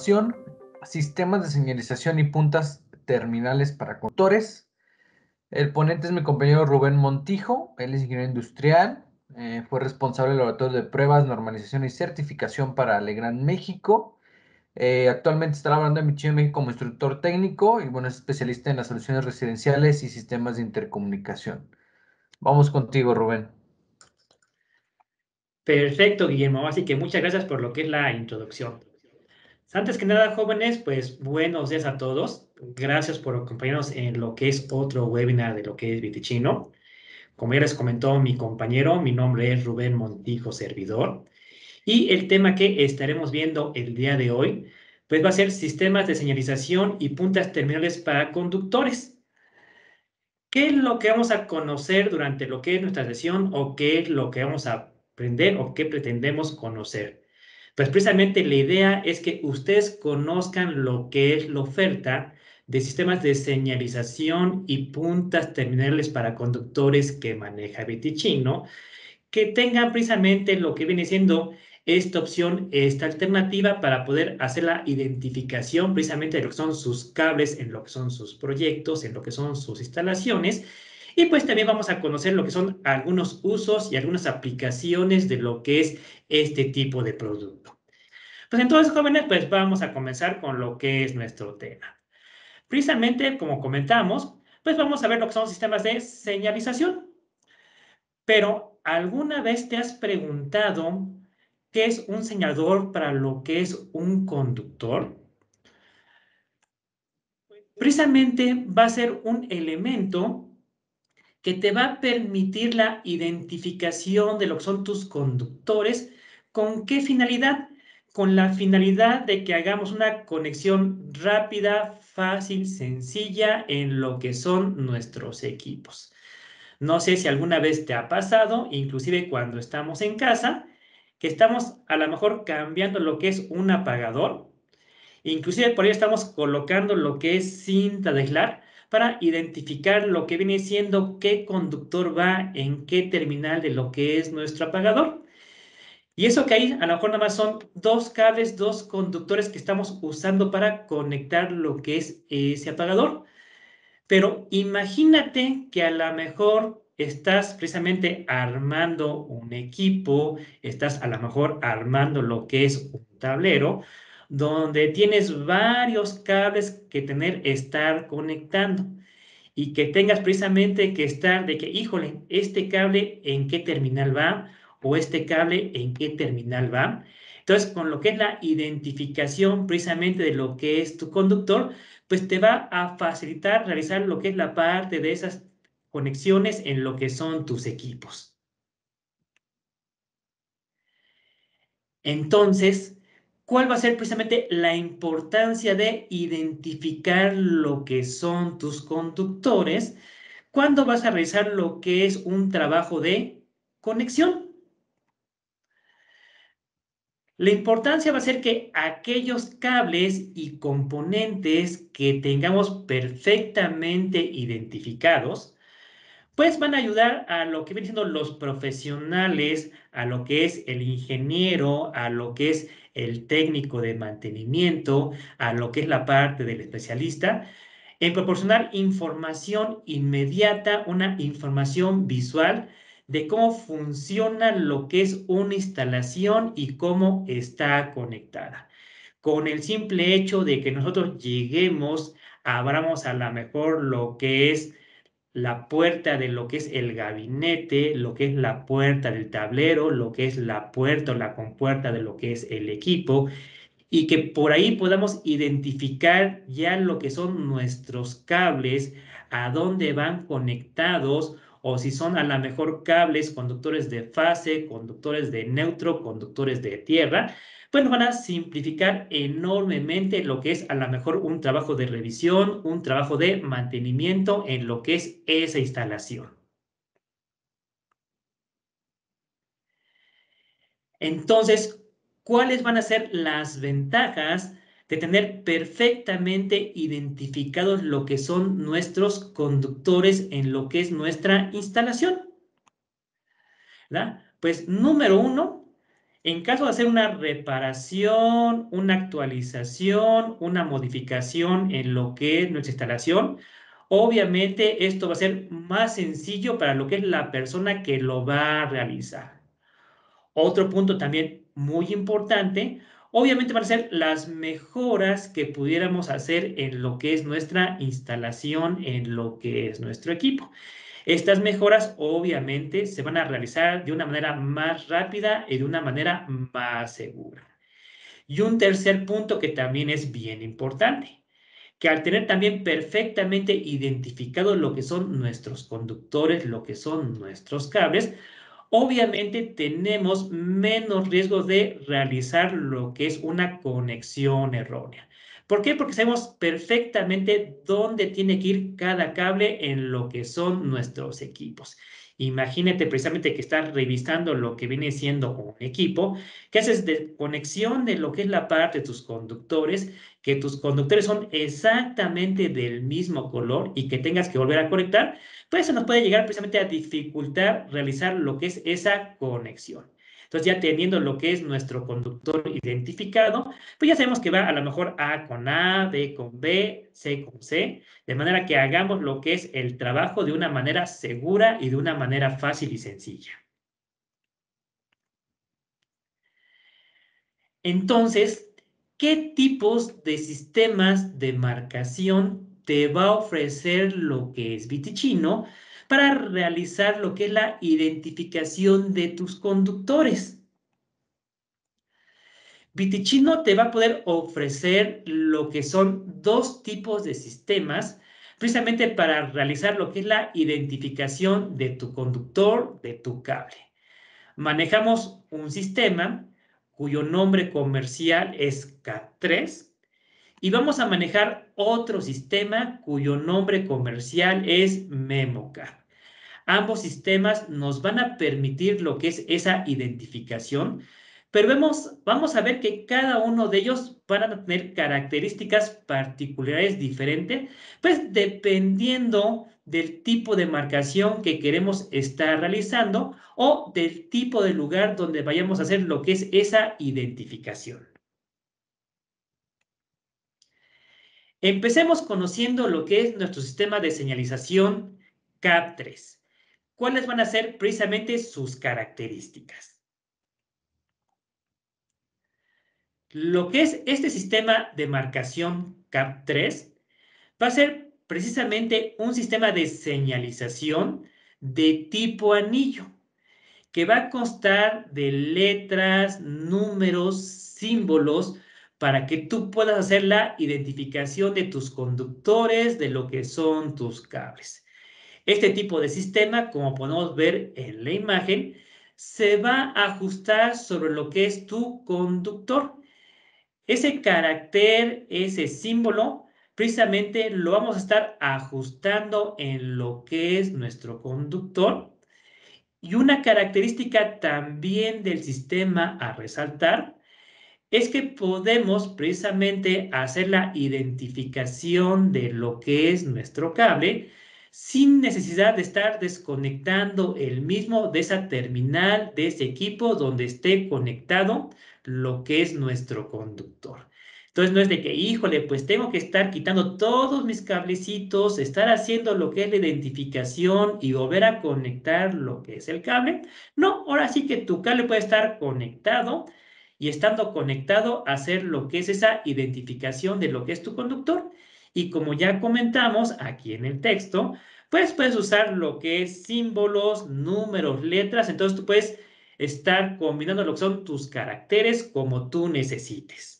continuación, sistemas de señalización y puntas terminales para conductores. El ponente es mi compañero Rubén Montijo, él es ingeniero industrial, fue responsable del laboratorio de pruebas, normalización y certificación para Legrand México. Actualmente está trabajando en Michoacán, México como instructor técnico y bueno, es especialista en las soluciones residenciales y sistemas de intercomunicación. Vamos contigo, Rubén. Perfecto, Guillermo. Así que muchas gracias por lo que es la introducción. Antes que nada, jóvenes, pues buenos días a todos. Gracias por acompañarnos en lo que es otro webinar de lo que es Vitichino. Como ya les comentó mi compañero, mi nombre es Rubén Montijo, servidor. Y el tema que estaremos viendo el día de hoy, pues va a ser sistemas de señalización y puntas terminales para conductores. ¿Qué es lo que vamos a conocer durante lo que es nuestra sesión o qué es lo que vamos a aprender o qué pretendemos conocer? Pues precisamente la idea es que ustedes conozcan lo que es la oferta de sistemas de señalización y puntas terminales para conductores que maneja Vitichino, que tengan precisamente lo que viene siendo esta opción, esta alternativa para poder hacer la identificación precisamente de lo que son sus cables, en lo que son sus proyectos, en lo que son sus instalaciones. Y pues también vamos a conocer lo que son algunos usos y algunas aplicaciones de lo que es este tipo de producto. Pues entonces, jóvenes, pues vamos a comenzar con lo que es nuestro tema. Precisamente, como comentamos, pues vamos a ver lo que son sistemas de señalización. Pero, ¿alguna vez te has preguntado qué es un señalador para lo que es un conductor? Precisamente va a ser un elemento que te va a permitir la identificación de lo que son tus conductores. ¿Con qué finalidad? Con la finalidad de que hagamos una conexión rápida, fácil, sencilla en lo que son nuestros equipos. No sé si alguna vez te ha pasado, inclusive cuando estamos en casa, que estamos a lo mejor cambiando lo que es un apagador. Inclusive por ahí estamos colocando lo que es cinta de aislar para identificar lo que viene siendo qué conductor va en qué terminal de lo que es nuestro apagador. Y eso que ahí a lo mejor nada más son dos cables, dos conductores que estamos usando para conectar lo que es ese apagador. Pero imagínate que a lo mejor estás precisamente armando un equipo, estás a lo mejor armando lo que es un tablero, donde tienes varios cables que estar conectando y que tengas precisamente que estar de que, híjole, este cable en qué terminal va o este cable en qué terminal va. Entonces, con lo que es la identificación precisamente de lo que es tu conductor, pues te va a facilitar realizar lo que es la parte de esas conexiones en lo que son tus equipos. Entonces, ¿cuál va a ser precisamente la importancia de identificar lo que son tus conductores cuando vas a realizar lo que es un trabajo de conexión? La importancia va a ser que aquellos cables y componentes que tengamos perfectamente identificados, pues van a ayudar a lo que vienen siendo los profesionales, a lo que es el ingeniero, a lo que es el técnico de mantenimiento, a lo que es la parte del especialista, en proporcionar información inmediata, una información visual de cómo funciona lo que es una instalación y cómo está conectada. Con el simple hecho de que nosotros lleguemos, abramos a lo mejor lo que es la puerta de lo que es el gabinete, lo que es la puerta del tablero, lo que es la puerta o la compuerta de lo que es el equipo, y que por ahí podamos identificar ya lo que son nuestros cables, a dónde van conectados, o si son a lo mejor cables, conductores de fase, conductores de neutro, conductores de tierra, pues nos van a simplificar enormemente lo que es a lo mejor un trabajo de revisión, un trabajo de mantenimiento en lo que es esa instalación. Entonces, ¿cuáles van a ser las ventajas de tener perfectamente identificados lo que son nuestros conductores en lo que es nuestra instalación? ¿Verdad? Pues número uno, En caso de hacer una reparación, una actualización, una modificación en lo que es nuestra instalación, obviamente esto va a ser más sencillo para lo que es la persona que lo va a realizar. Otro punto también muy importante, obviamente van a ser las mejoras que pudiéramos hacer en lo que es nuestra instalación, en lo que es nuestro equipo. Estas mejoras obviamente se van a realizar de una manera más rápida y de una manera más segura. Y un tercer punto que también es bien importante, que al tener también perfectamente identificado lo que son nuestros conductores, lo que son nuestros cables, obviamente tenemos menos riesgo de realizar lo que es una conexión errónea. ¿Por qué? Porque sabemos perfectamente dónde tiene que ir cada cable en lo que son nuestros equipos. Imagínate precisamente que estás revisando lo que viene siendo un equipo, que haces de conexión de lo que es la parte de tus conductores, que tus conductores son exactamente del mismo color y que tengas que volver a conectar, pues eso nos puede llegar precisamente a dificultar realizar lo que es esa conexión. Entonces, ya teniendo lo que es nuestro conductor identificado, pues ya sabemos que va a lo mejor A con A, B con B, C con C, de manera que hagamos lo que es el trabajo de una manera segura y de una manera fácil y sencilla. Entonces, ¿qué tipos de sistemas de marcación te va a ofrecer lo que es Vitichino para realizar lo que es la identificación de tus conductores? Vitichino te va a poder ofrecer lo que son dos tipos de sistemas precisamente para realizar lo que es la identificación de tu conductor, de tu cable. Manejamos un sistema cuyo nombre comercial es CAT3 y vamos a manejar otro sistema cuyo nombre comercial es MemoCAD. Ambos sistemas nos van a permitir lo que es esa identificación, pero vamos a ver que cada uno de ellos van a tener características particulares diferentes, pues dependiendo del tipo de marcación que queremos estar realizando o del tipo de lugar donde vayamos a hacer lo que es esa identificación. Empecemos conociendo lo que es nuestro sistema de señalización CAP3. ¿Cuáles van a ser precisamente sus características? Lo que es este sistema de marcación CAP3 va a ser precisamente un sistema de señalización de tipo anillo, que va a constar de letras, números, símbolos, para que tú puedas hacer la identificación de tus conductores, de lo que son tus cables. Este tipo de sistema, como podemos ver en la imagen, se va a ajustar sobre lo que es tu conductor. Ese carácter, ese símbolo, precisamente lo vamos a estar ajustando en lo que es nuestro conductor. Y una característica también del sistema a resaltar es que podemos precisamente hacer la identificación de lo que es nuestro cable sin necesidad de estar desconectando el mismo de esa terminal, de ese equipo donde esté conectado lo que es nuestro conductor. Entonces no es de que, híjole, pues tengo que estar quitando todos mis cablecitos, estar haciendo lo que es la identificación y volver a conectar lo que es el cable. No, ahora sí que tu cable puede estar conectado y estando conectado hacer lo que es esa identificación de lo que es tu conductor. Y como ya comentamos aquí en el texto, pues puedes usar lo que es símbolos, números, letras. Entonces tú puedes estar combinando lo que son tus caracteres como tú necesites.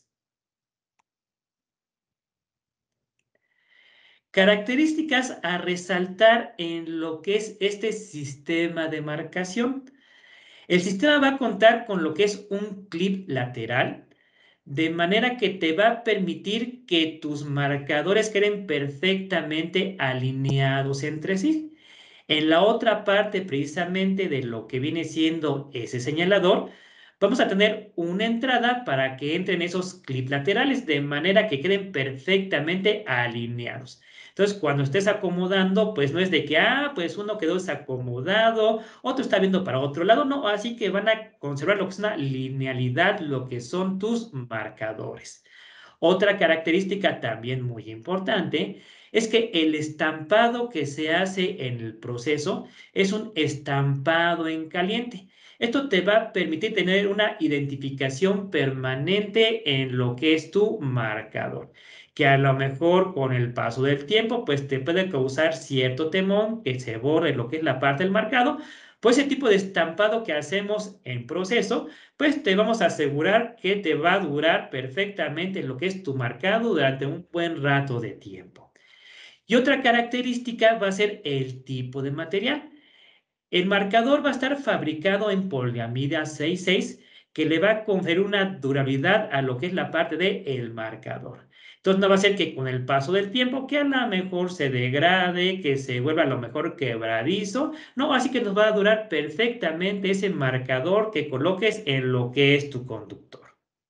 Características a resaltar en lo que es este sistema de marcación. El sistema va a contar con lo que es un clip lateral, de manera que te va a permitir que tus marcadores queden perfectamente alineados entre sí. En la otra parte, precisamente de lo que viene siendo ese señalador, vamos a tener una entrada para que entren esos clips laterales, de manera que queden perfectamente alineados. Entonces, cuando estés acomodando, pues no es de que, pues uno quedó desacomodado, otro está viendo para otro lado, no, así que van a conservar lo que es una linealidad, lo que son tus marcadores. Otra característica también muy importante es que el estampado que se hace en el proceso es un estampado en caliente. Esto te va a permitir tener una identificación permanente en lo que es tu marcador, que a lo mejor con el paso del tiempo pues te puede causar cierto temor que se borre lo que es la parte del marcado. Pues ese tipo de estampado que hacemos en proceso pues te vamos a asegurar que te va a durar perfectamente lo que es tu marcado durante un buen rato de tiempo. Y otra característica va a ser el tipo de material. El marcador va a estar fabricado en poliamida 66 que le va a conferir una durabilidad a lo que es la parte del marcador. Entonces no va a ser que con el paso del tiempo que a lo mejor se degrade, que se vuelva a lo mejor quebradizo. No, así que nos va a durar perfectamente ese marcador que coloques en lo que es tu conductor.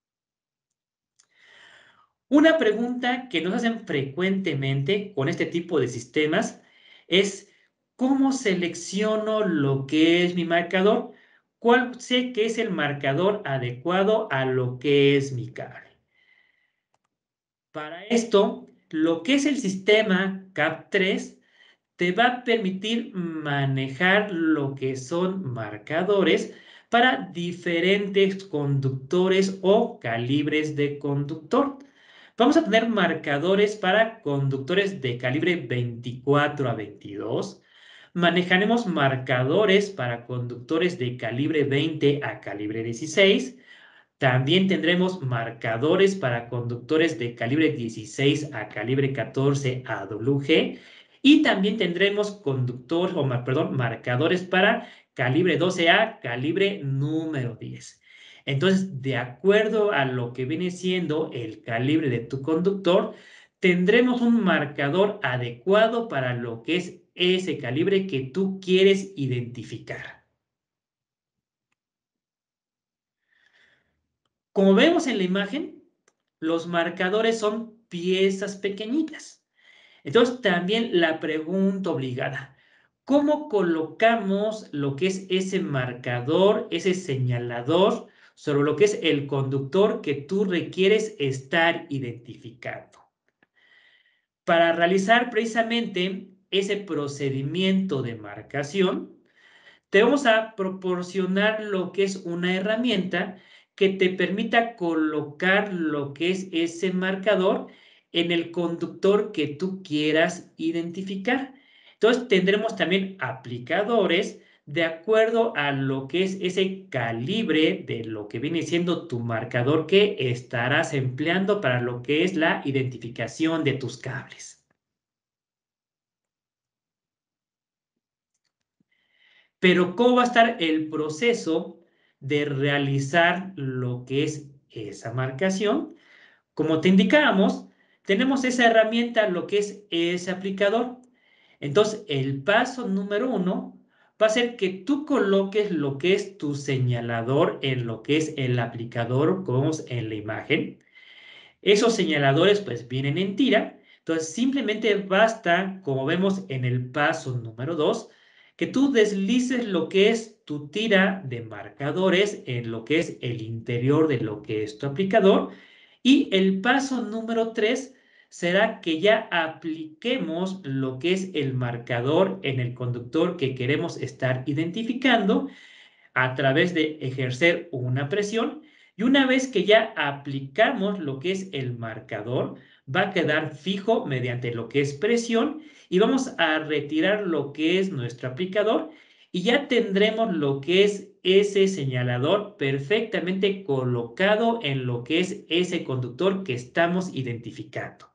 Una pregunta que nos hacen frecuentemente con este tipo de sistemas es, ¿cómo selecciono lo que es mi marcador? ¿Cuál sé que es el marcador adecuado a lo que es mi cable? Para esto, lo que es el sistema CAP3 te va a permitir manejar lo que son marcadores para diferentes conductores o calibres de conductor. Vamos a tener marcadores para conductores de calibre 24 a 22. Manejaremos marcadores para conductores de calibre 20 a calibre 16. También tendremos marcadores para conductores de calibre 16 a calibre 14 AWG y también tendremos marcadores para calibre 12A, calibre número 10. Entonces, de acuerdo a lo que viene siendo el calibre de tu conductor, tendremos un marcador adecuado para lo que es ese calibre que tú quieres identificar. Como vemos en la imagen, los marcadores son piezas pequeñitas. Entonces, también la pregunta obligada, ¿cómo colocamos lo que es ese marcador, ese señalador sobre lo que es el conductor que tú requieres estar identificando? Para realizar precisamente ese procedimiento de marcación, te vamos a proporcionar lo que es una herramienta que te permita colocar lo que es ese marcador en el conductor que tú quieras identificar. Entonces tendremos también aplicadores de acuerdo a lo que es ese calibre de lo que viene siendo tu marcador que estarás empleando para lo que es la identificación de tus cables. Pero ¿cómo va a estar el proceso de realizar lo que es esa marcación? Como te indicábamos, tenemos esa herramienta, lo que es ese aplicador. Entonces, el paso número 1 va a ser que tú coloques lo que es tu señalador en lo que es el aplicador, como vemos en la imagen. Esos señaladores pues vienen en tira, entonces simplemente basta, como vemos en el paso número 2, que tú deslices lo que es tu tira de marcadores en lo que es el interior de lo que es tu aplicador y el paso número 3 será que ya apliquemos lo que es el marcador en el conductor que queremos estar identificando a través de ejercer una presión y una vez que ya aplicamos lo que es el marcador, va a quedar fijo mediante lo que es presión y vamos a retirar lo que es nuestro aplicador y ya tendremos lo que es ese señalador perfectamente colocado en lo que es ese conductor que estamos identificando.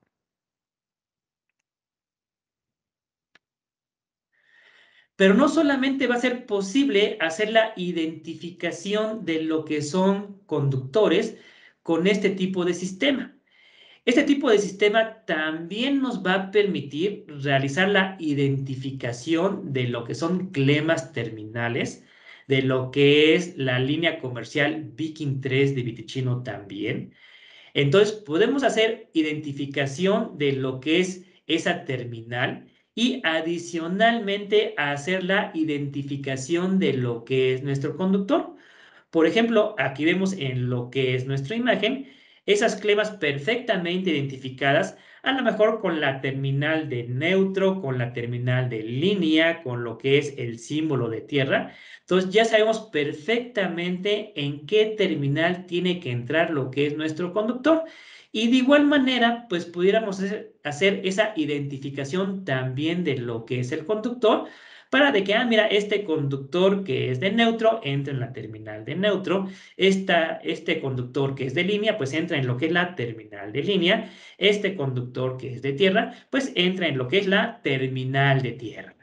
Pero no solamente va a ser posible hacer la identificación de lo que son conductores con este tipo de sistema. Este tipo de sistema también nos va a permitir realizar la identificación de lo que son clemas terminales, de lo que es la línea comercial Viking 3 de Vitichino también. Entonces, podemos hacer identificación de lo que es esa terminal y adicionalmente hacer la identificación de lo que es nuestro conductor. Por ejemplo, aquí vemos en lo que es nuestra imagen, esas clemas perfectamente identificadas, a lo mejor con la terminal de neutro, con la terminal de línea, con lo que es el símbolo de tierra. Entonces ya sabemos perfectamente en qué terminal tiene que entrar lo que es nuestro conductor. Y de igual manera, pues pudiéramos hacer esa identificación también de lo que es el conductor para de que, mira, este conductor que es de neutro entra en la terminal de neutro, este conductor que es de línea, pues entra en lo que es la terminal de línea, este conductor que es de tierra, pues entra en lo que es la terminal de tierra.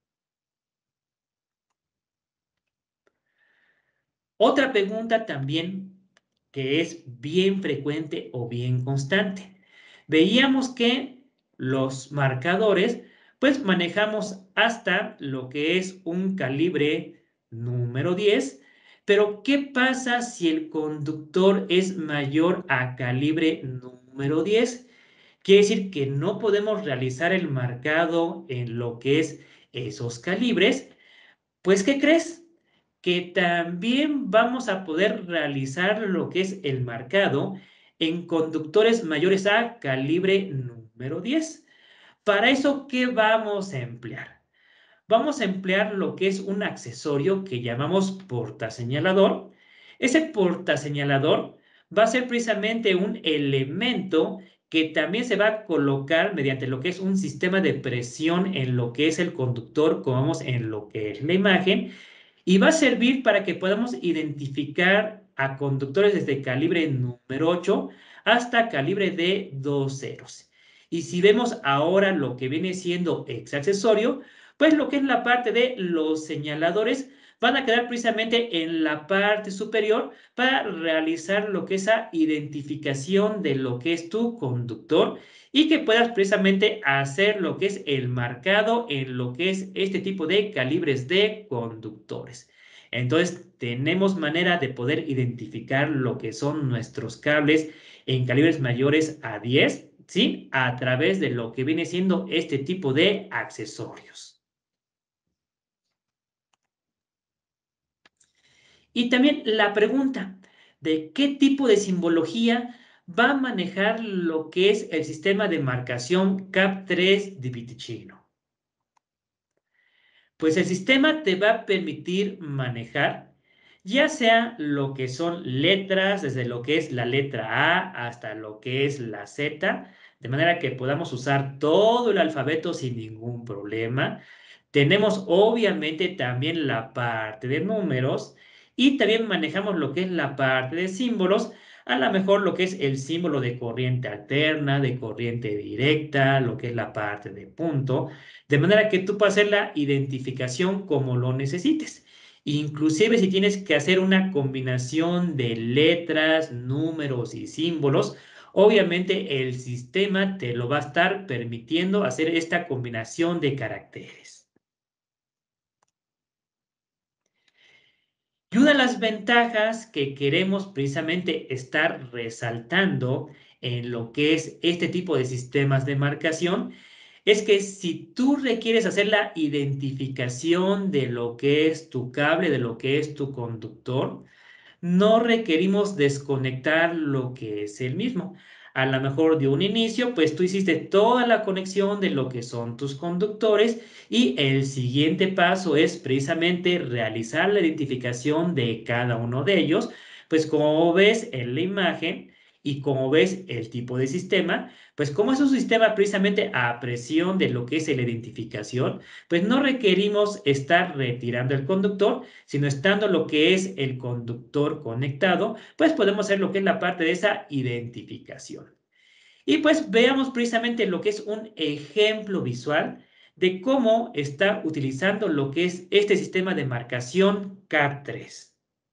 Otra pregunta también que es bien frecuente o bien constante. Veíamos que los marcadores, pues manejamos hasta lo que es un calibre número 10, pero ¿qué pasa si el conductor es mayor a calibre número 10? Quiere decir que no podemos realizar el marcado en lo que es esos calibres. Pues, ¿qué crees? Que también vamos a poder realizar lo que es el marcado en conductores mayores a calibre número 10. Para eso, ¿qué vamos a emplear? Vamos a emplear lo que es un accesorio que llamamos portaseñalador. Ese portaseñalador va a ser precisamente un elemento que también se va a colocar mediante lo que es un sistema de presión en lo que es el conductor, como vemos en lo que es la imagen, y va a servir para que podamos identificar a conductores desde calibre número 8 hasta calibre de 2 ceros. Y si vemos ahora lo que viene siendo ese accesorio, pues lo que es la parte de los señaladores van a quedar precisamente en la parte superior para realizar lo que es esa identificación de lo que es tu conductor y que puedas precisamente hacer lo que es el marcado en lo que es este tipo de calibres de conductores. Entonces, tenemos manera de poder identificar lo que son nuestros cables en calibres mayores a 10, ¿sí? A través de lo que viene siendo este tipo de accesorios. Y también la pregunta de qué tipo de simbología va a manejar lo que es el sistema de marcación CAP3 de Vitichino. Pues el sistema te va a permitir manejar ya sea lo que son letras, desde lo que es la letra A hasta lo que es la Z, de manera que podamos usar todo el alfabeto sin ningún problema. Tenemos obviamente también la parte de números y también manejamos lo que es la parte de símbolos, a lo mejor lo que es el símbolo de corriente alterna, de corriente directa, lo que es la parte de punto, de manera que tú puedas hacer la identificación como lo necesites. Inclusive si tienes que hacer una combinación de letras, números y símbolos, obviamente el sistema te lo va a estar permitiendo hacer esta combinación de caracteres. Y una de las ventajas que queremos precisamente estar resaltando en lo que es este tipo de sistemas de marcación es que si tú requieres hacer la identificación de lo que es tu cable, de lo que es tu conductor, no requerimos desconectar lo que es el mismo. A lo mejor de un inicio, pues tú hiciste toda la conexión de lo que son tus conductores y el siguiente paso es precisamente realizar la identificación de cada uno de ellos, pues como ves en la imagen y como ves el tipo de sistema, pues como es un sistema precisamente a presión de lo que es la identificación, pues no requerimos estar retirando el conductor, sino estando lo que es el conductor conectado, pues podemos hacer lo que es la parte de esa identificación. Y pues veamos precisamente lo que es un ejemplo visual de cómo está utilizando lo que es este sistema de marcación CAP3.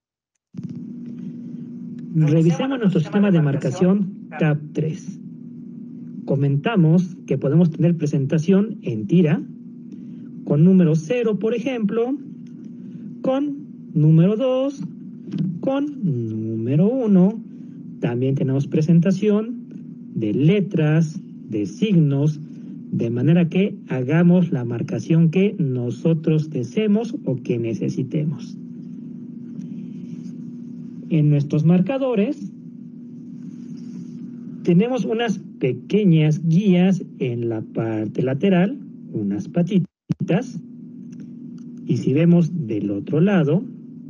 Revisemos nuestro sistema de marcación CAP3. Comentamos que podemos tener presentación en tira, con número 0, por ejemplo, con número 2, con número 1. También tenemos presentación de letras, de signos, de manera que hagamos la marcación que nosotros deseemos o que necesitemos. En nuestros marcadores tenemos unas pequeñas guías en la parte lateral, unas patitas, y si vemos del otro lado,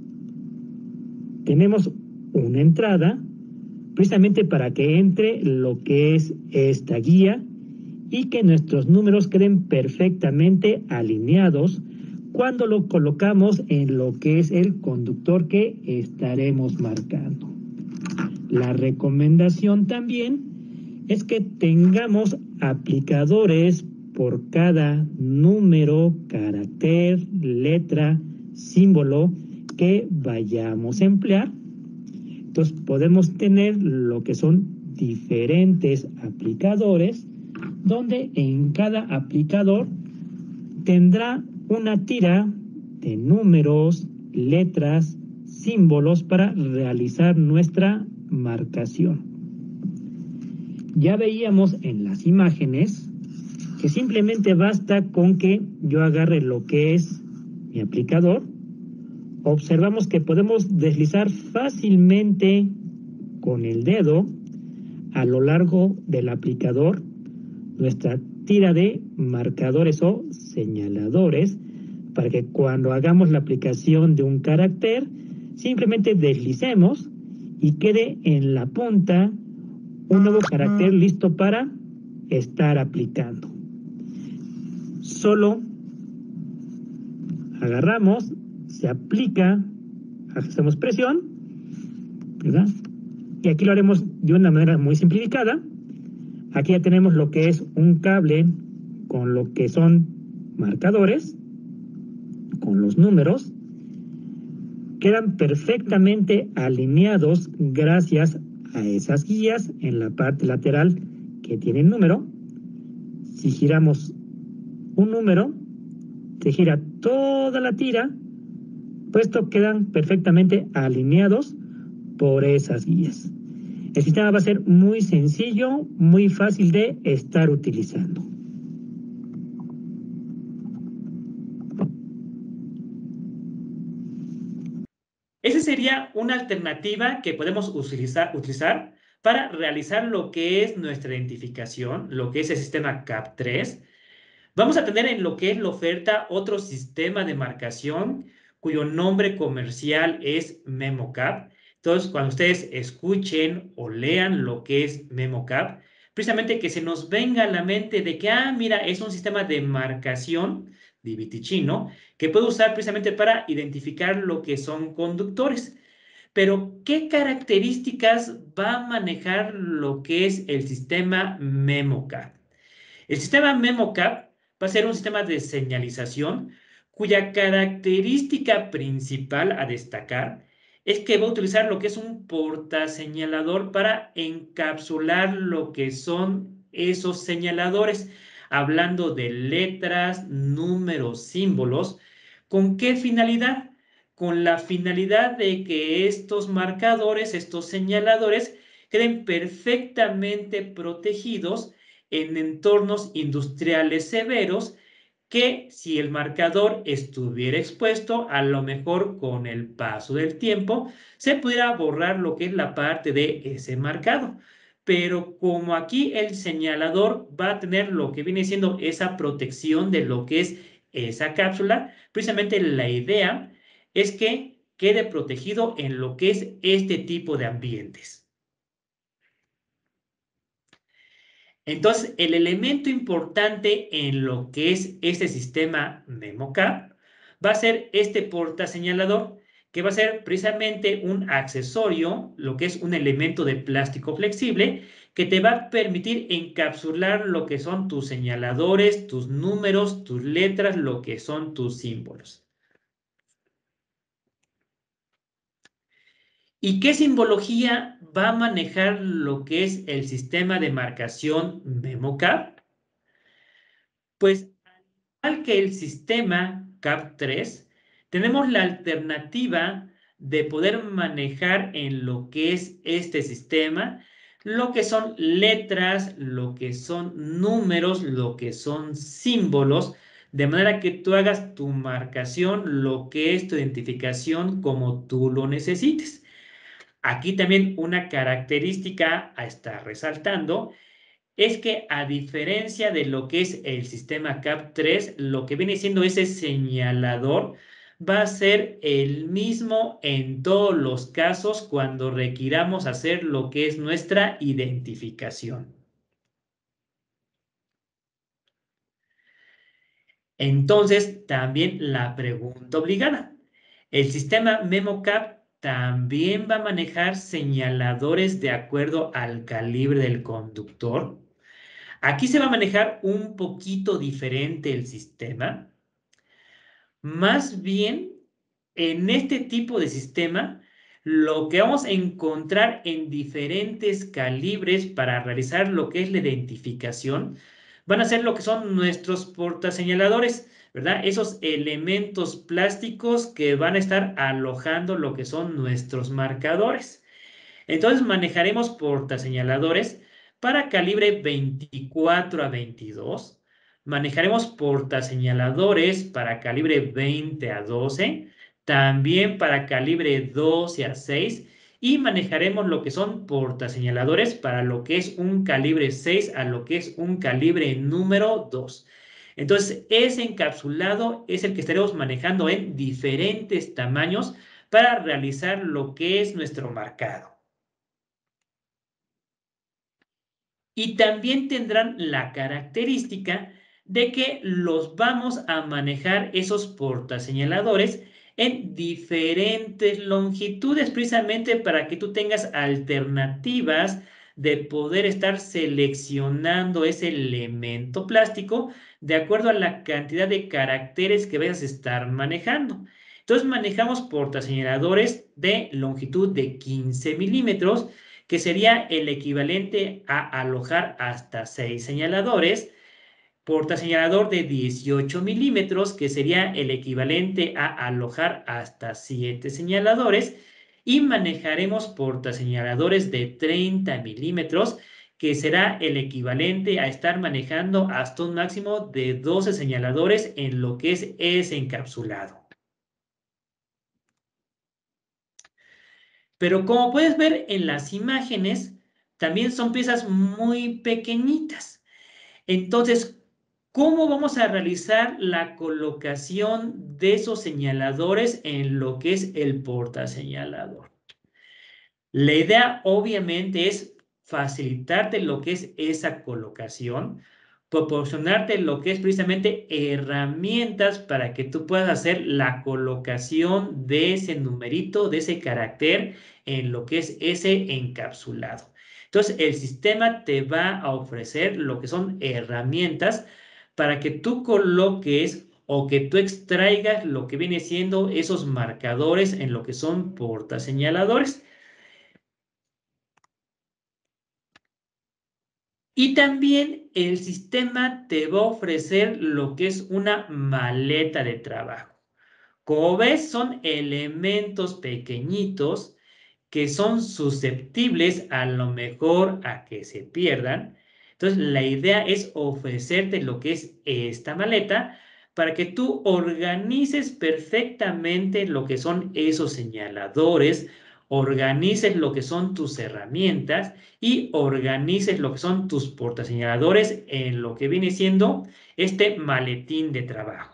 tenemos una entrada precisamente para que entre lo que es esta guía y que nuestros números queden perfectamente alineados cuando lo colocamos en lo que es el conductor que estaremos marcando. La recomendación también es que tengamos aplicadores por cada número, carácter, letra, símbolo que vayamos a emplear. Entonces podemos tener lo que son diferentes aplicadores, donde en cada aplicador tendrá una tira de números, letras, símbolos para realizar nuestra marcación. Ya veíamos en las imágenes que simplemente basta con que yo agarre lo que es mi aplicador. Observamos que podemos deslizar fácilmente con el dedo a lo largo del aplicador nuestra tira de marcadores o señaladores para que cuando hagamos la aplicación de un carácter simplemente deslicemos y quede en la punta un nuevo carácter listo para estar aplicando. Solo agarramos, se aplica, hacemos presión, ¿verdad? Y aquí lo haremos de una manera muy simplificada. Aquí ya tenemos lo que es un cable con lo que son marcadores, con los números. Quedan perfectamente alineados gracias a esas guías en la parte lateral que tienen número. Si giramos un número, se gira toda la tira, puesto quedan perfectamente alineados por esas guías. El sistema va a ser muy sencillo, muy fácil de estar utilizando. Esa sería una alternativa que podemos utilizar para realizar lo que es nuestra identificación, lo que es el sistema CAP3. Vamos a tener en lo que es la oferta otro sistema de marcación cuyo nombre comercial es MemoCap. Entonces, cuando ustedes escuchen o lean lo que es MemoCap, precisamente que se nos venga a la mente de que, mira, es un sistema de marcación divitichino que puede usar precisamente para identificar lo que son conductores. Pero, ¿qué características va a manejar lo que es el sistema MemoCap? El sistema MemoCap va a ser un sistema de señalización cuya característica principal a destacar es que va a utilizar lo que es un portaseñalador para encapsular lo que son esos señaladores, hablando de letras, números, símbolos. ¿Con qué finalidad? Con la finalidad de que estos marcadores, estos señaladores, queden perfectamente protegidos en entornos industriales severos que si el marcador estuviera expuesto, a lo mejor con el paso del tiempo, se pudiera borrar lo que es la parte de ese marcado. Pero como aquí el señalador va a tener lo que viene siendo esa protección de lo que es esa cápsula, precisamente la idea es que quede protegido en lo que es este tipo de ambientes. Entonces, el elemento importante en lo que es este sistema MemoCap va a ser este portaseñalador, que va a ser precisamente un accesorio, lo que es un elemento de plástico flexible, que te va a permitir encapsular lo que son tus señaladores, tus números, tus letras, lo que son tus símbolos. ¿Y qué simbología va a manejar lo que es el sistema de marcación MemoCap? Pues al que el sistema CAP3, tenemos la alternativa de poder manejar en lo que es este sistema lo que son letras, lo que son números, lo que son símbolos, de manera que tú hagas tu marcación, lo que es tu identificación como tú lo necesites. Aquí también una característica a estar resaltando es que a diferencia de lo que es el sistema CAP3, lo que viene siendo ese señalador va a ser el mismo en todos los casos cuando requiramos hacer lo que es nuestra identificación. Entonces, también la pregunta obligada. El sistema MemoCap también va a manejar señaladores de acuerdo al calibre del conductor. Aquí se va a manejar un poquito diferente el sistema. Más bien, en este tipo de sistema, lo que vamos a encontrar en diferentes calibres para realizar lo que es la identificación, van a ser lo que son nuestros portaseñaladores, ¿verdad? Esos elementos plásticos que van a estar alojando lo que son nuestros marcadores. Entonces manejaremos portaseñaladores para calibre 24 a 22. Manejaremos portaseñaladores para calibre 20 a 12. También para calibre 12 a 6. Y manejaremos lo que son portaseñaladores para lo que es un calibre 6 a lo que es un calibre número 2. Entonces, ese encapsulado es el que estaremos manejando en diferentes tamaños para realizar lo que es nuestro marcado. Y también tendrán la característica de que los vamos a manejar esos portaseñaladores en diferentes longitudes, precisamente para que tú tengas alternativas de poder estar seleccionando ese elemento plástico de acuerdo a la cantidad de caracteres que vayas a estar manejando. Entonces manejamos portaseñaladores de longitud de 15 milímetros, que sería el equivalente a alojar hasta 6 señaladores, portaseñalador de 18 milímetros, que sería el equivalente a alojar hasta 7 señaladores, y manejaremos portaseñaladores de 30 milímetros, que será el equivalente a estar manejando hasta un máximo de 12 señaladores en lo que es ese encapsulado. Pero como puedes ver en las imágenes, también son piezas muy pequeñitas. Entonces, ¿cómo vamos a realizar la colocación de esos señaladores en lo que es el portaseñalador? La idea obviamente es facilitarte lo que es esa colocación, proporcionarte lo que es precisamente herramientas para que tú puedas hacer la colocación de ese numerito, de ese carácter en lo que es ese encapsulado. Entonces, el sistema te va a ofrecer lo que son herramientas para que tú coloques o que tú extraigas lo que viene siendo esos marcadores en lo que son portaseñaladores. Y también el sistema te va a ofrecer lo que es una maleta de trabajo. Como ves, son elementos pequeñitos que son susceptibles a lo mejor a que se pierdan. Entonces, la idea es ofrecerte lo que es esta maleta para que tú organices perfectamente lo que son esos señaladores, organices lo que son tus herramientas y organices lo que son tus portaseñaladores en lo que viene siendo este maletín de trabajo.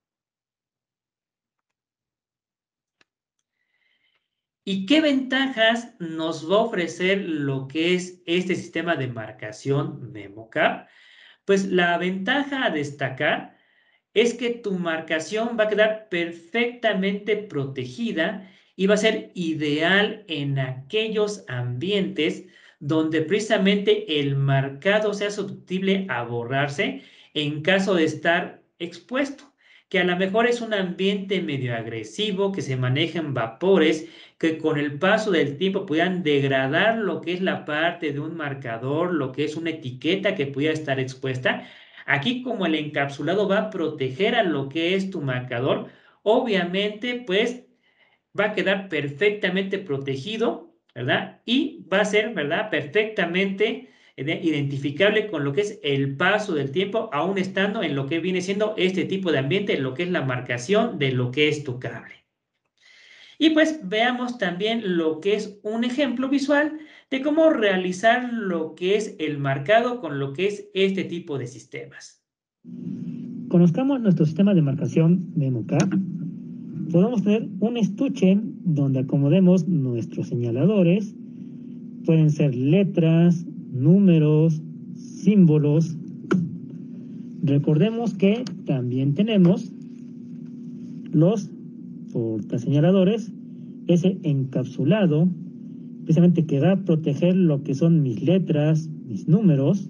¿Y qué ventajas nos va a ofrecer lo que es este sistema de marcación MemoCap? Pues la ventaja a destacar es que tu marcación va a quedar perfectamente protegida y va a ser ideal en aquellos ambientes donde precisamente el marcado sea susceptible a borrarse en caso de estar expuesto, que a lo mejor es un ambiente medio agresivo, que se manejan vapores, que con el paso del tiempo puedan degradar lo que es la parte de un marcador, lo que es una etiqueta que pudiera estar expuesta. Aquí, como el encapsulado va a proteger a lo que es tu marcador, obviamente pues va a quedar perfectamente protegido, ¿verdad? Y va a ser, ¿verdad?, perfectamente identificable con lo que es el paso del tiempo, aún estando en lo que viene siendo este tipo de ambiente, en lo que es la marcación de lo que es tu cable. Y pues veamos también lo que es un ejemplo visual de cómo realizar lo que es el marcado con lo que es este tipo de sistemas. Conozcamos nuestro sistema de marcación MemoCap. Podemos tener un estuche donde acomodemos nuestros señaladores. Pueden ser letras, números, símbolos. Recordemos que también tenemos los portaseñaladores, ese encapsulado, precisamente que va a proteger lo que son mis letras, mis números.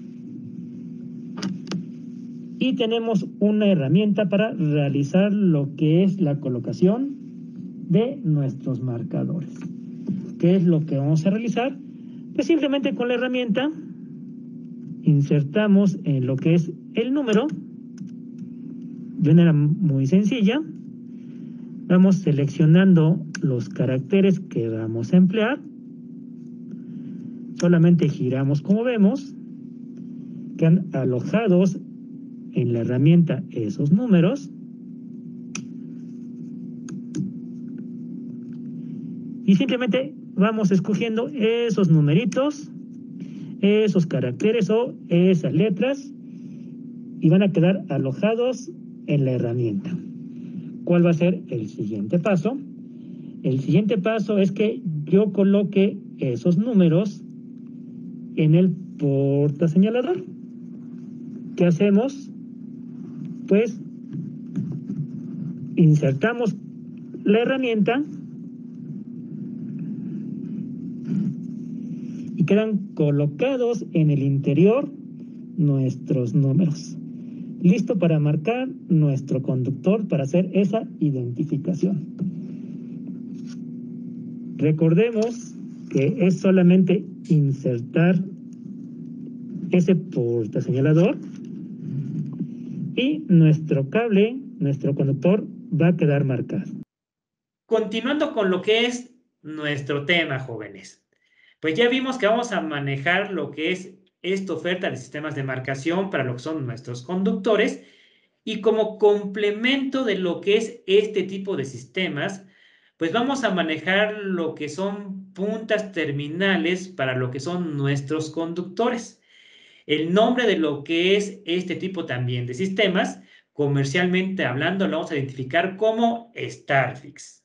Y tenemos una herramienta para realizar lo que es la colocación de nuestros marcadores. ¿Qué es lo que vamos a realizar? Pues simplemente con la herramienta insertamos en lo que es el número de manera muy sencilla. Vamos seleccionando los caracteres que vamos a emplear. Solamente giramos como vemos. Quedan alojados en la herramienta esos números. Y simplemente vamos escogiendo esos numeritos, esos caracteres o esas letras y van a quedar alojados en la herramienta. ¿Cuál va a ser el siguiente paso? El siguiente paso es que yo coloque esos números en el portaseñalador. ¿Qué hacemos? Pues insertamos la herramienta y quedan colocados en el interior nuestros números. Listo para marcar nuestro conductor para hacer esa identificación. Recordemos que es solamente insertar ese portaseñalador y nuestro cable, nuestro conductor, va a quedar marcado. Continuando con lo que es nuestro tema, jóvenes. Pues ya vimos que vamos a manejar lo que es esta oferta de sistemas de marcación para lo que son nuestros conductores y como complemento de lo que es este tipo de sistemas, pues vamos a manejar lo que son puntas terminales para lo que son nuestros conductores. El nombre de lo que es este tipo también de sistemas, comercialmente hablando, lo vamos a identificar como Starfix.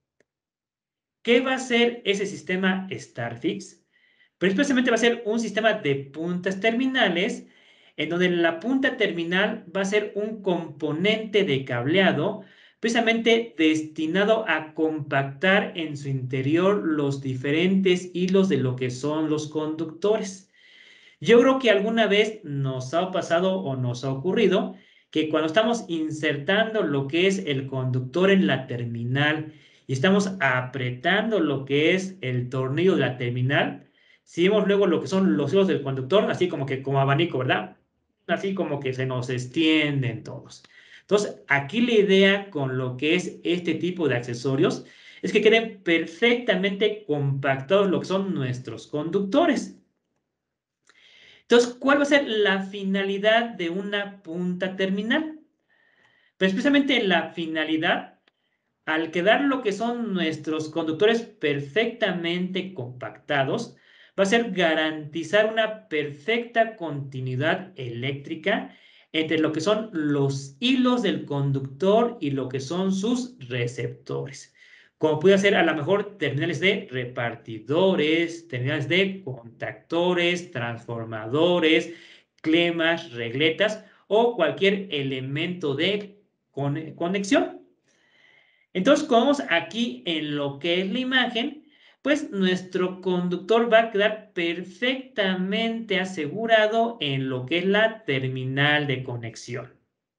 ¿Qué va a ser ese sistema Starfix? Pero especialmente va a ser un sistema de puntas terminales en donde la punta terminal va a ser un componente de cableado precisamente destinado a compactar en su interior los diferentes hilos de lo que son los conductores. Yo creo que alguna vez nos ha pasado o nos ha ocurrido que cuando estamos insertando lo que es el conductor en la terminal y estamos apretando lo que es el tornillo de la terminal, si vemos luego lo que son los hilos del conductor, así como que como abanico, ¿verdad? Así como que se nos extienden todos. Entonces, aquí la idea con lo que es este tipo de accesorios es que queden perfectamente compactados lo que son nuestros conductores. Entonces, ¿cuál va a ser la finalidad de una punta terminal? Pues precisamente la finalidad, al quedar lo que son nuestros conductores perfectamente compactados, va a ser garantizar una perfecta continuidad eléctrica entre lo que son los hilos del conductor y lo que son sus receptores. Como puede ser a lo mejor terminales de repartidores, terminales de contactores, transformadores, clemas, regletas o cualquier elemento de conexión. Entonces, como vemos aquí en lo que es la imagen, pues nuestro conductor va a quedar perfectamente asegurado en lo que es la terminal de conexión.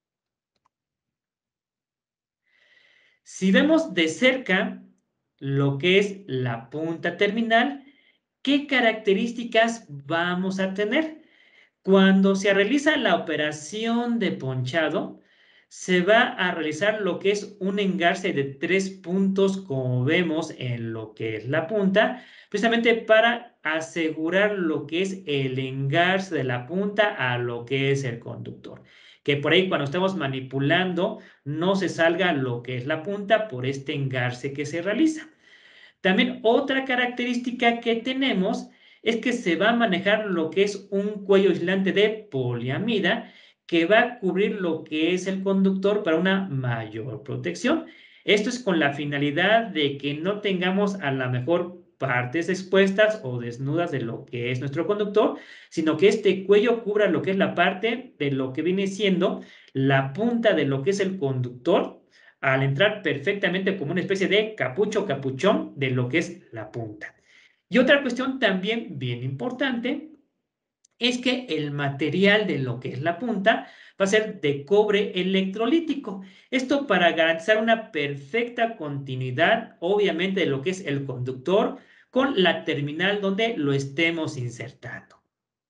Si vemos de cerca lo que es la punta terminal, ¿qué características vamos a tener? Cuando se realiza la operación de ponchado, se va a realizar lo que es un engarce de 3 puntos, como vemos en lo que es la punta, precisamente para asegurar lo que es el engarce de la punta a lo que es el conductor. Que por ahí cuando estamos manipulando no se salga lo que es la punta por este engarce que se realiza. También otra característica que tenemos es que se va a manejar lo que es un cuello aislante de poliamida que va a cubrir lo que es el conductor para una mayor protección. Esto es con la finalidad de que no tengamos a lo mejor partes expuestas o desnudas de lo que es nuestro conductor, sino que este cuello cubra lo que es la parte de lo que viene siendo la punta de lo que es el conductor al entrar perfectamente como una especie de capucho, capuchón de lo que es la punta. Y otra cuestión también bien importante es que el material de lo que es la punta va a ser de cobre electrolítico. Esto para garantizar una perfecta continuidad, obviamente, de lo que es el conductor con la terminal donde lo estemos insertando.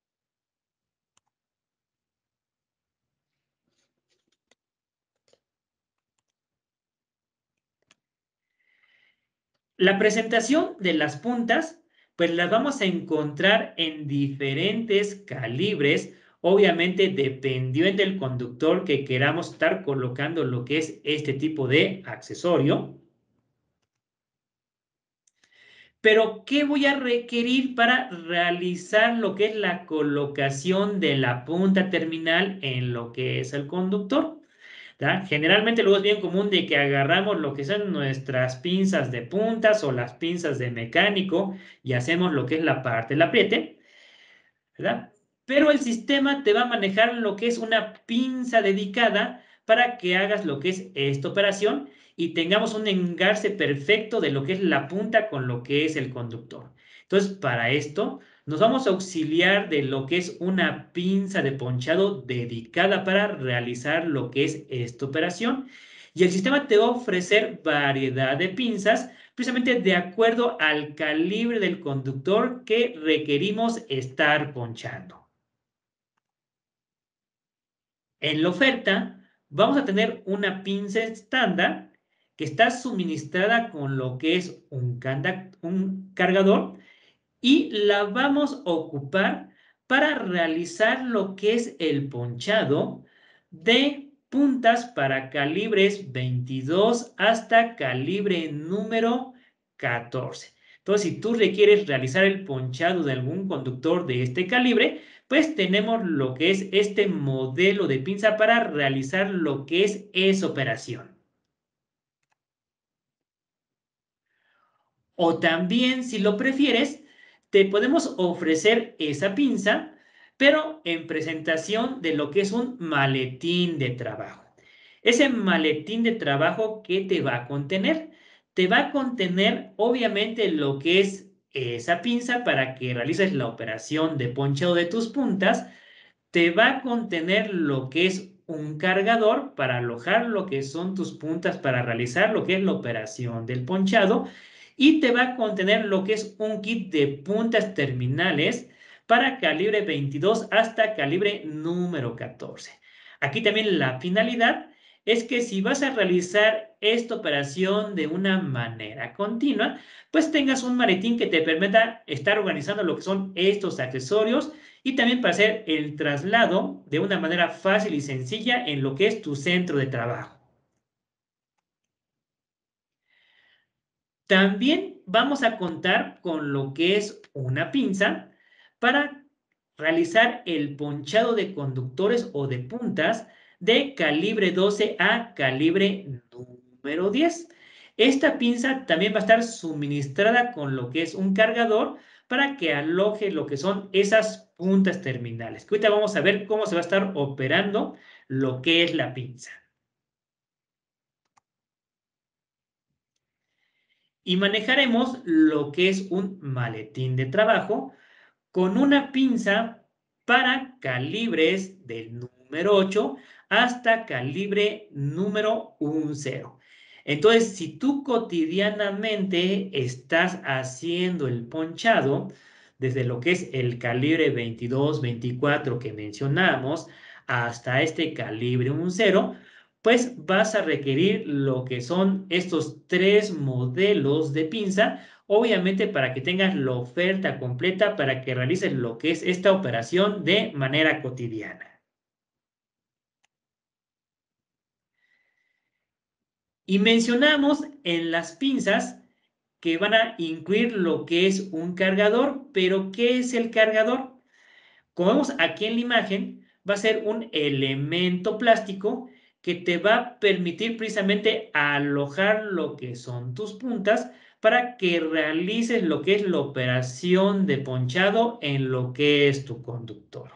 La presentación de las puntas, pues las vamos a encontrar en diferentes calibres, obviamente dependiendo del conductor que queramos estar colocando lo que es este tipo de accesorio. Pero, ¿qué voy a requerir para realizar lo que es la colocación de la punta terminal en lo que es el conductor? ¿Ya? Generalmente luego es bien común de que agarramos lo que son nuestras pinzas de puntas o las pinzas de mecánico y hacemos lo que es la parte del apriete, ¿verdad? Pero el sistema te va a manejar lo que es una pinza dedicada para que hagas lo que es esta operación y tengamos un engarce perfecto de lo que es la punta con lo que es el conductor. Entonces, para esto nos vamos a auxiliar de lo que es una pinza de ponchado dedicada para realizar lo que es esta operación. Y el sistema te va a ofrecer variedad de pinzas precisamente de acuerdo al calibre del conductor que requerimos estar ponchando. En la oferta vamos a tener una pinza estándar que está suministrada con lo que es un cargador y la vamos a ocupar para realizar lo que es el ponchado de puntas para calibres 22 hasta calibre número 14. Entonces, si tú requieres realizar el ponchado de algún conductor de este calibre, pues tenemos lo que es este modelo de pinza para realizar lo que es esa operación. O también, si lo prefieres, te podemos ofrecer esa pinza, pero en presentación de lo que es un maletín de trabajo. Ese maletín de trabajo, ¿qué te va a contener? Te va a contener, obviamente, lo que es esa pinza para que realices la operación de ponchado de tus puntas. Te va a contener lo que es un cargador para alojar lo que son tus puntas para realizar lo que es la operación del ponchado y te va a contener lo que es un kit de puntas terminales para calibre 22 hasta calibre número 14. Aquí también la finalidad es que si vas a realizar esta operación de una manera continua, pues tengas un maletín que te permita estar organizando lo que son estos accesorios y también para hacer el traslado de una manera fácil y sencilla en lo que es tu centro de trabajo. También vamos a contar con lo que es una pinza para realizar el ponchado de conductores o de puntas de calibre 12 a calibre número 10. Esta pinza también va a estar suministrada con lo que es un cargador para que aloje lo que son esas puntas terminales. Ahorita vamos a ver cómo se va a estar operando lo que es la pinza. Y manejaremos lo que es un maletín de trabajo con una pinza para calibres del número 8 hasta calibre número 10. Entonces, si tú cotidianamente estás haciendo el ponchado, desde lo que es el calibre 22, 24 que mencionamos, hasta este calibre 10, pues vas a requerir lo que son estos 3 modelos de pinza, obviamente para que tengas la oferta completa para que realices lo que es esta operación de manera cotidiana. Y mencionamos en las pinzas que van a incluir lo que es un cargador, pero ¿qué es el cargador? Como vemos aquí en la imagen, va a ser un elemento plástico que te va a permitir precisamente alojar lo que son tus puntas para que realices lo que es la operación de ponchado en lo que es tu conductor.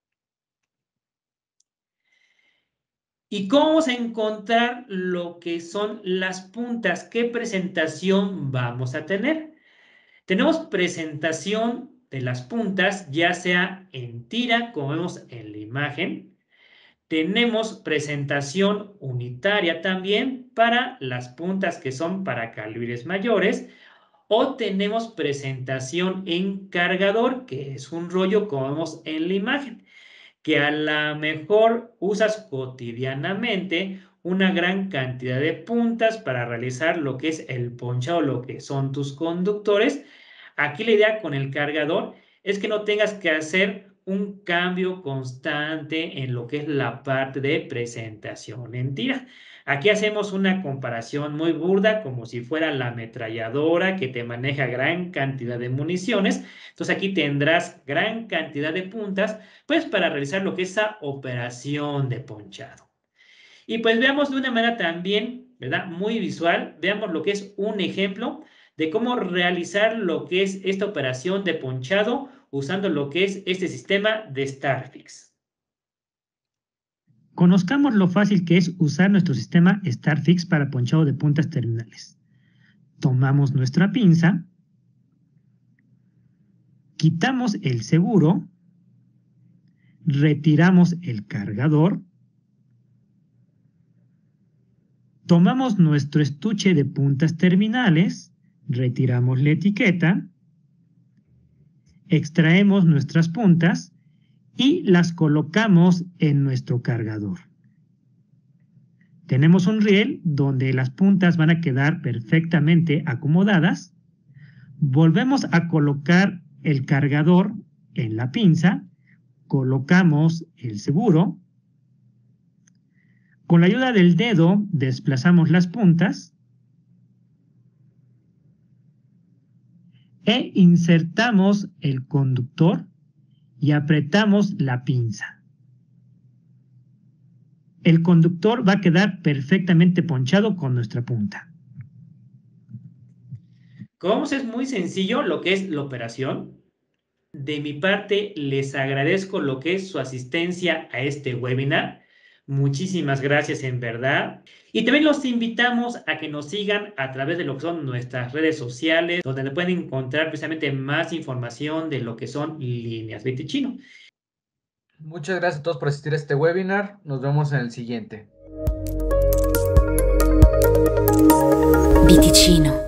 ¿Y cómo vamos a encontrar lo que son las puntas? ¿Qué presentación vamos a tener? Tenemos presentación de las puntas, ya sea en tira, como vemos en la imagen. Tenemos presentación unitaria también para las puntas que son para calibres mayores. O tenemos presentación en cargador, que es un rollo como vemos en la imagen, que a lo mejor usas cotidianamente una gran cantidad de puntas para realizar lo que es el ponchado, lo que son tus conductores. Aquí la idea con el cargador es que no tengas que hacer un cambio constante en lo que es la parte de presentación en tira. Aquí hacemos una comparación muy burda, como si fuera la ametralladora que te maneja gran cantidad de municiones. Entonces aquí tendrás gran cantidad de puntas, pues para realizar lo que es esa operación de ponchado. Y pues veamos de una manera también, ¿verdad? Muy visual, veamos lo que es un ejemplo de cómo realizar lo que es esta operación de ponchado usando lo que es este sistema de StarFix. Conozcamos lo fácil que es usar nuestro sistema StarFix para ponchado de puntas terminales. Tomamos nuestra pinza, quitamos el seguro, retiramos el cargador, tomamos nuestro estuche de puntas terminales, retiramos la etiqueta, extraemos nuestras puntas y las colocamos en nuestro cargador. Tenemos un riel donde las puntas van a quedar perfectamente acomodadas. Volvemos a colocar el cargador en la pinza, colocamos el seguro. Con la ayuda del dedo desplazamos las puntas e insertamos el conductor y apretamos la pinza. El conductor va a quedar perfectamente ponchado con nuestra punta. Como vemos, es muy sencillo lo que es la operación. De mi parte, les agradezco lo que es su asistencia a este webinar. Muchísimas gracias en verdad. Y también los invitamos a que nos sigan a través de lo que son nuestras redes sociales, donde pueden encontrar precisamente más información de lo que son líneas Vitichino. Muchas gracias a todos por asistir a este webinar. Nos vemos en el siguiente. Vitichino.